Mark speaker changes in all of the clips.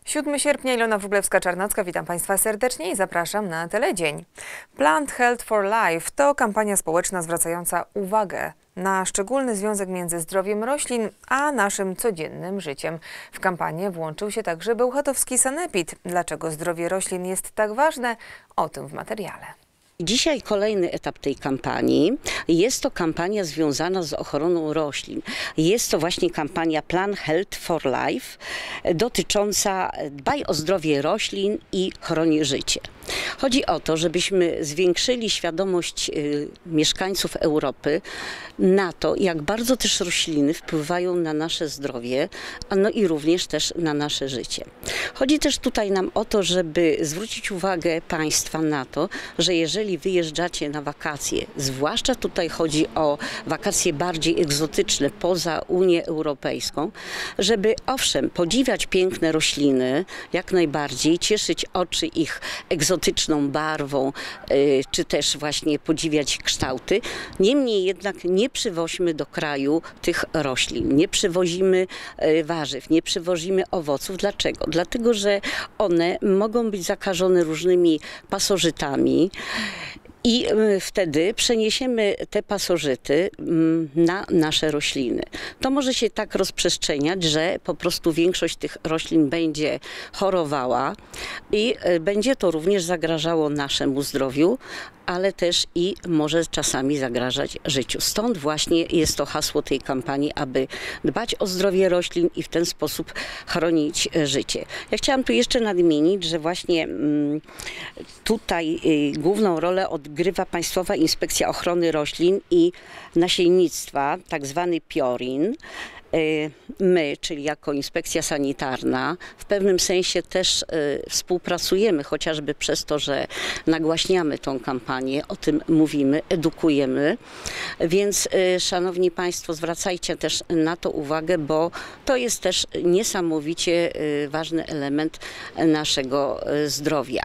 Speaker 1: 7 sierpnia, Ilona Wróblewska-Czarnocka, witam Państwa serdecznie i zapraszam na Teledzień. Plant Health for Life to kampania społeczna zwracająca uwagę na szczególny związek między zdrowiem roślin a naszym codziennym życiem. W kampanię włączył się także bełchatowski sanepid. Dlaczego zdrowie roślin jest tak ważne? O tym w materiale.
Speaker 2: Dzisiaj kolejny etap tej kampanii. Jest to kampania związana z ochroną roślin. Jest to właśnie kampania Plant Health for Life dotycząca dbaj o zdrowie roślin i chroni życie. Chodzi o to, żebyśmy zwiększyli świadomość mieszkańców Europy na to, jak bardzo też rośliny wpływają na nasze zdrowie, no i również też na nasze życie. Chodzi też tutaj nam o to, żeby zwrócić uwagę Państwa na to, że jeżeli wyjeżdżacie na wakacje, zwłaszcza tutaj chodzi o wakacje bardziej egzotyczne poza Unię Europejską, żeby owszem podziwiać piękne rośliny, jak najbardziej, cieszyć oczy ich egzotyczną barwą, czy też właśnie podziwiać kształty. Niemniej jednak nie przywoźmy do kraju tych roślin, nie przywozimy warzyw, nie przywozimy owoców. Dlaczego? Dlatego, że one mogą być zakażone różnymi pasożytami. I wtedy przeniesiemy te pasożyty na nasze rośliny. To może się tak rozprzestrzeniać, że po prostu większość tych roślin będzie chorowała i będzie to również zagrażało naszemu zdrowiu, ale też i może czasami zagrażać życiu. Stąd właśnie jest to hasło tej kampanii, aby dbać o zdrowie roślin i w ten sposób chronić życie. Ja chciałam tu jeszcze nadmienić, że właśnie tutaj główną rolę odgrywa Państwowa Inspekcja Ochrony Roślin i Nasiennictwa, tak zwany PIORiN. My, czyli jako inspekcja sanitarna, w pewnym sensie też współpracujemy, chociażby przez to, że nagłaśniamy tą kampanię, o tym mówimy, edukujemy. Więc szanowni Państwo, zwracajcie też na to uwagę, bo to jest też niesamowicie ważny element naszego zdrowia.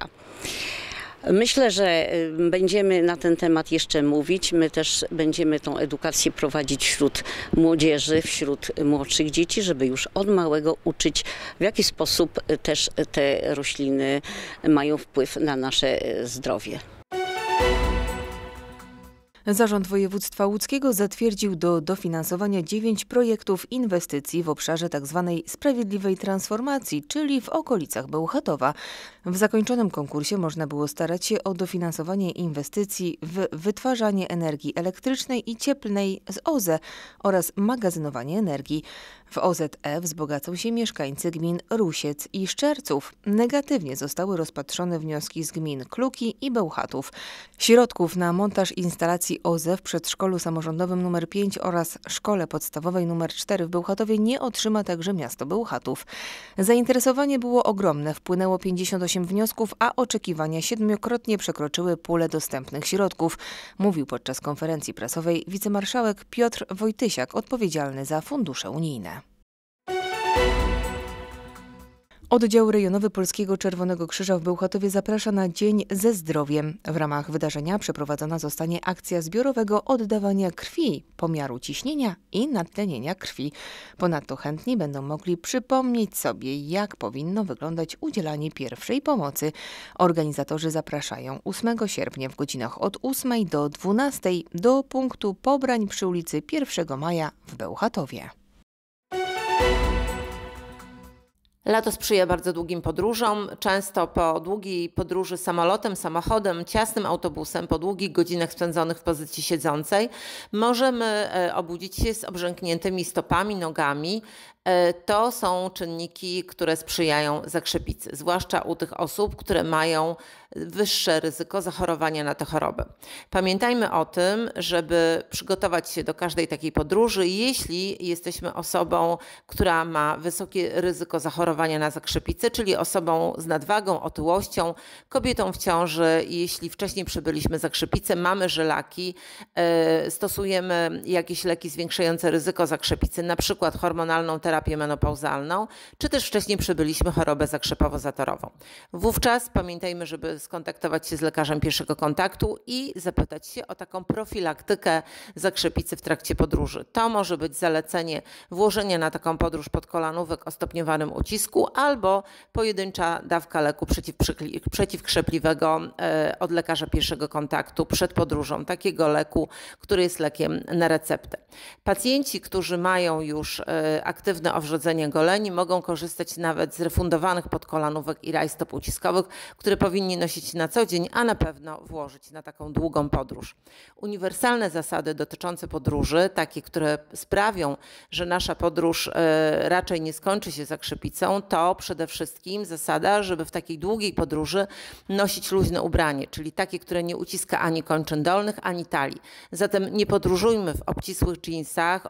Speaker 2: Myślę, że będziemy na ten temat jeszcze mówić. My też będziemy tą edukację prowadzić wśród młodzieży, wśród młodszych dzieci, żeby już od małego uczyć, w jaki sposób też te rośliny mają wpływ na nasze zdrowie.
Speaker 1: Zarząd Województwa Łódzkiego zatwierdził do dofinansowania 9 projektów inwestycji w obszarze tzw. sprawiedliwej transformacji, czyli w okolicach Bełchatowa. W zakończonym konkursie można było starać się o dofinansowanie inwestycji w wytwarzanie energii elektrycznej i cieplnej z OZE oraz magazynowanie energii. W OZE wzbogacą się mieszkańcy gmin Rusiec i Szczerców. Negatywnie zostały rozpatrzone wnioski z gmin Kluki i Bełchatów. Środków na montaż instalacji OZE w przedszkolu samorządowym nr 5 oraz szkole podstawowej nr 4 w Bełchatowie nie otrzyma także miasto Bełchatów. Zainteresowanie było ogromne, wpłynęło 58 wniosków, a oczekiwania 7-krotnie przekroczyły pulę dostępnych środków, mówił podczas konferencji prasowej wicemarszałek Piotr Wojtysiak, odpowiedzialny za fundusze unijne. Oddział rejonowy Polskiego Czerwonego Krzyża w Bełchatowie zaprasza na Dzień ze Zdrowiem. W ramach wydarzenia przeprowadzona zostanie akcja zbiorowego oddawania krwi, pomiaru ciśnienia i nadtlenienia krwi. Ponadto chętni będą mogli przypomnieć sobie, jak powinno wyglądać udzielanie pierwszej pomocy. Organizatorzy zapraszają 8 sierpnia w godzinach od 8 do 12 do punktu pobrań przy ulicy 1 Maja w Bełchatowie.
Speaker 3: Lato sprzyja bardzo długim podróżom. Często po długiej podróży samolotem, samochodem, ciasnym autobusem, po długich godzinach spędzonych w pozycji siedzącej, możemy obudzić się z obrzękniętymi stopami, nogami. To są czynniki, które sprzyjają zakrzepicy, zwłaszcza u tych osób, które mają wyższe ryzyko zachorowania na tę chorobę. Pamiętajmy o tym, żeby przygotować się do każdej takiej podróży, jeśli jesteśmy osobą, która ma wysokie ryzyko zachorowania na zakrzepicę, czyli osobą z nadwagą, otyłością, kobietą w ciąży, jeśli wcześniej przebyliśmy zakrzepicę, mamy żylaki, stosujemy jakieś leki zwiększające ryzyko zakrzepicy, na przykład hormonalną terapię terapię menopauzalną, czy też wcześniej przebyliśmy chorobę zakrzepowo-zatorową. Wówczas pamiętajmy, żeby skontaktować się z lekarzem pierwszego kontaktu i zapytać się o taką profilaktykę zakrzepicy w trakcie podróży. To może być zalecenie włożenia na taką podróż podkolanówek o stopniowanym ucisku albo pojedyncza dawka leku przeciwkrzepliwego od lekarza pierwszego kontaktu przed podróżą, takiego leku, który jest lekiem na receptę. Pacjenci, którzy mają już aktywne owrzodzenie goleni, mogą korzystać nawet z refundowanych podkolanówek i rajstop uciskowych, które powinni nosić na co dzień, a na pewno włożyć na taką długą podróż. Uniwersalne zasady dotyczące podróży, takie, które sprawią, że nasza podróż raczej nie skończy się zakrzepicą, to przede wszystkim zasada, żeby w takiej długiej podróży nosić luźne ubranie, czyli takie, które nie uciska ani kończyn dolnych, ani talii. Zatem nie podróżujmy w obcisłych dżinsach,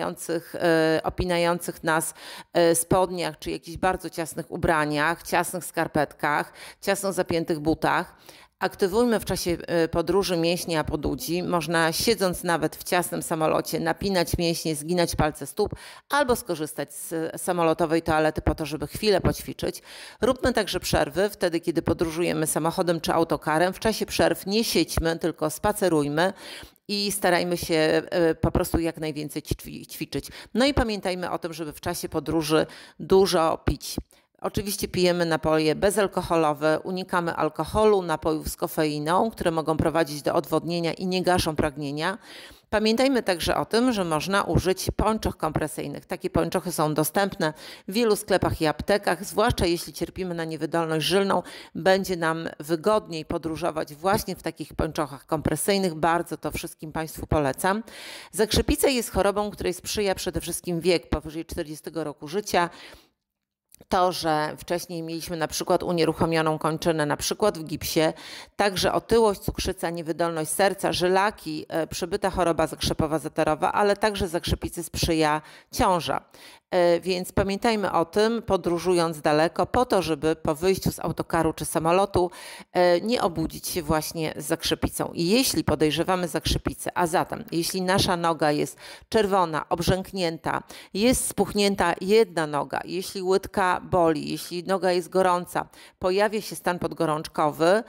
Speaker 3: opinających nas spodniach, czy jakichś bardzo ciasnych ubraniach, ciasnych skarpetkach, ciasno zapiętych butach. Aktywujmy w czasie podróży mięśnie apodudzi. Można siedząc nawet w ciasnym samolocie napinać mięśnie, zginać palce stóp albo skorzystać z samolotowej toalety po to, żeby chwilę poćwiczyć. Róbmy także przerwy wtedy, kiedy podróżujemy samochodem czy autokarem. W czasie przerw nie siedźmy, tylko spacerujmy i starajmy się po prostu jak najwięcej ćwiczyć. No i pamiętajmy o tym, żeby w czasie podróży dużo pić. Oczywiście pijemy napoje bezalkoholowe, unikamy alkoholu, napojów z kofeiną, które mogą prowadzić do odwodnienia i nie gaszą pragnienia. Pamiętajmy także o tym, że można użyć pończoch kompresyjnych. Takie pończochy są dostępne w wielu sklepach i aptekach, zwłaszcza jeśli cierpimy na niewydolność żylną, będzie nam wygodniej podróżować właśnie w takich pończochach kompresyjnych. Bardzo to wszystkim Państwu polecam. Zakrzepica jest chorobą, której sprzyja przede wszystkim wiek powyżej 40 roku życia. To, że wcześniej mieliśmy na przykład unieruchomioną kończynę, na przykład w gipsie, także otyłość, cukrzyca, niewydolność serca, żylaki, przebyta choroba zakrzepowo-zatorowa, ale także zakrzepicy sprzyja ciąża. Więc pamiętajmy o tym, podróżując daleko, po to, żeby po wyjściu z autokaru czy samolotu nie obudzić się właśnie z zakrzepicą. I jeśli podejrzewamy zakrzepicę, a zatem jeśli nasza noga jest czerwona, obrzęknięta, jest spuchnięta jedna noga, jeśli łydka boli, jeśli noga jest gorąca, pojawia się stan podgorączkowy,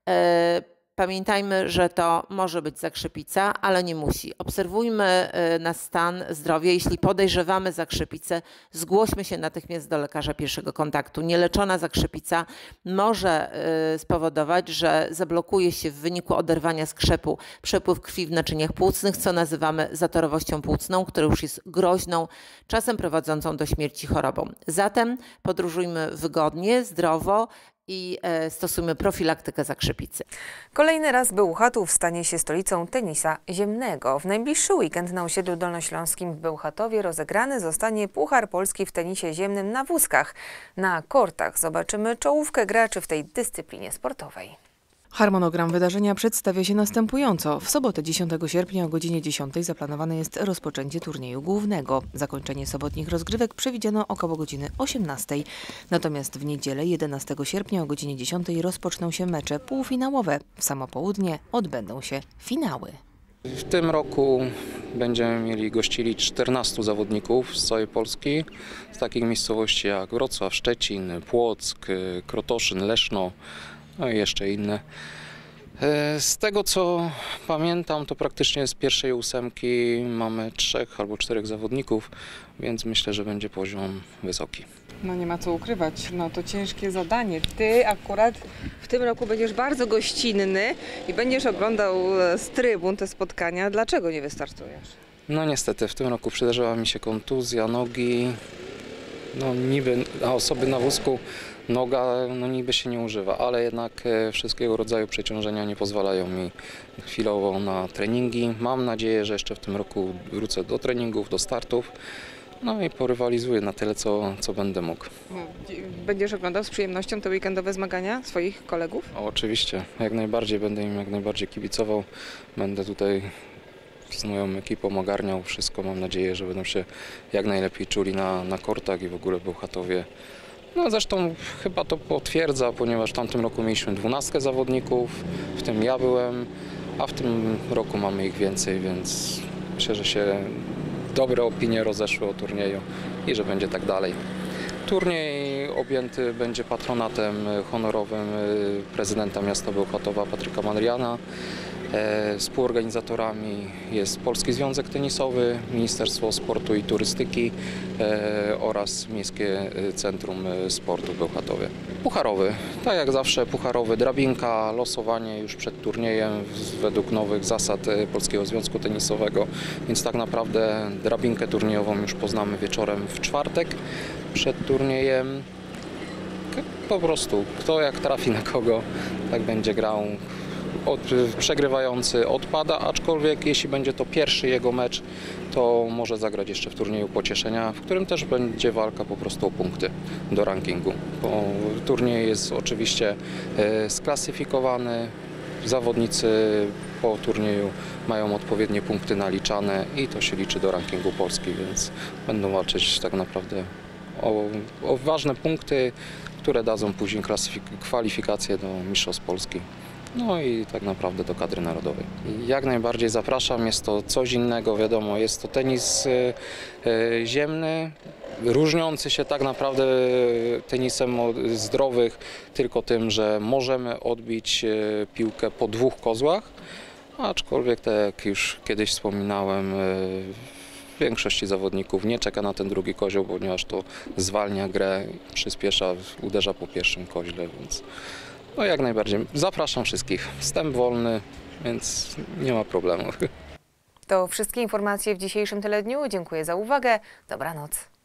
Speaker 3: pamiętajmy, że to może być zakrzepica, ale nie musi. Obserwujmy na stan zdrowia. Jeśli podejrzewamy zakrzepicę, zgłośmy się natychmiast do lekarza pierwszego kontaktu. Nieleczona zakrzepica może spowodować, że zablokuje się w wyniku oderwania skrzepu przepływ krwi w naczyniach płucnych, co nazywamy zatorowością płucną, która już jest groźną, czasem prowadzącą do śmierci chorobą. Zatem podróżujmy wygodnie, zdrowo i stosujmy profilaktykę zakrzepicy.
Speaker 1: Kolejny raz Bełchatów stanie się stolicą tenisa ziemnego. W najbliższy weekend na osiedlu dolnośląskim w Bełchatowie rozegrany zostanie Puchar Polski w tenisie ziemnym na wózkach. Na kortach zobaczymy czołówkę graczy w tej dyscyplinie sportowej. Harmonogram wydarzenia przedstawia się następująco. W sobotę 10 sierpnia o godzinie 10 zaplanowane jest rozpoczęcie turnieju głównego. Zakończenie sobotnich rozgrywek przewidziano około godziny 18. Natomiast w niedzielę 11 sierpnia o godzinie 10 rozpoczną się mecze półfinałowe. W samo południe odbędą się finały.
Speaker 4: W tym roku będziemy mieli gościli 14 zawodników z całej Polski, z takich miejscowości jak Wrocław, Szczecin, Płock, Krotoszyn, Leszno, no i jeszcze inne. Z tego co pamiętam, to praktycznie z pierwszej ósemki mamy 3 albo 4 zawodników, więc myślę, że będzie poziom wysoki.
Speaker 5: No nie ma co ukrywać, no to ciężkie zadanie. Ty akurat w tym roku będziesz bardzo gościnny i będziesz oglądał z trybun te spotkania. Dlaczego nie wystartujesz?
Speaker 4: No niestety, w tym roku przydarzyła mi się kontuzja nogi, no niby osoby na wózku noga no niby się nie używa, ale jednak wszystkiego rodzaju przeciążenia nie pozwalają mi chwilowo na treningi. Mam nadzieję, że jeszcze w tym roku wrócę do treningów, do startów. No i porywalizuję na tyle, co będę mógł.
Speaker 5: Będziesz oglądał z przyjemnością te weekendowe zmagania swoich kolegów?
Speaker 4: O, oczywiście, jak najbardziej, będę im jak najbardziej kibicował. Będę tutaj z moją ekipą ogarniał wszystko. Mam nadzieję, że będą się jak najlepiej czuli na kortach i w ogóle w Bełchatowie. No zresztą chyba to potwierdza, ponieważ w tamtym roku mieliśmy 12 zawodników, w tym ja byłem, a w tym roku mamy ich więcej, więc myślę, że się dobre opinie rozeszły o turnieju i że będzie tak dalej. Turniej objęty będzie patronatem honorowym prezydenta miasta Bełchatowa Patryka Madriana. Współorganizatorami jest Polski Związek Tenisowy, Ministerstwo Sportu i Turystyki oraz Miejskie Centrum Sportu w Bełchatowie. Pucharowy, tak jak zawsze pucharowy, drabinka, losowanie już przed turniejem według nowych zasad Polskiego Związku Tenisowego, więc tak naprawdę drabinkę turniejową już poznamy wieczorem w czwartek przed turniejem. Po prostu kto jak trafi na kogo, tak będzie grał. Przegrywający odpada, aczkolwiek jeśli będzie to pierwszy jego mecz, to może zagrać jeszcze w turnieju pocieszenia, w którym też będzie walka po prostu o punkty do rankingu. Bo turniej jest oczywiście sklasyfikowany, zawodnicy po turnieju mają odpowiednie punkty naliczane i to się liczy do rankingu Polski, więc będą walczyć tak naprawdę o ważne punkty, które dadzą później kwalifikacje do Mistrzostw Polski. No i tak naprawdę do kadry narodowej. Jak najbardziej zapraszam, jest to coś innego, wiadomo, jest to tenis ziemny, różniący się tak naprawdę tenisem od zdrowych tylko tym, że możemy odbić piłkę po 2 kozłach, aczkolwiek tak jak już kiedyś wspominałem, większości zawodników nie czeka na ten drugi kozioł, ponieważ to zwalnia grę, przyspiesza, uderza po pierwszym koźle, więc no jak najbardziej. Zapraszam wszystkich. Wstęp wolny, więc nie ma problemu.
Speaker 1: To wszystkie informacje w dzisiejszym Teledniu. Dziękuję za uwagę. Dobranoc.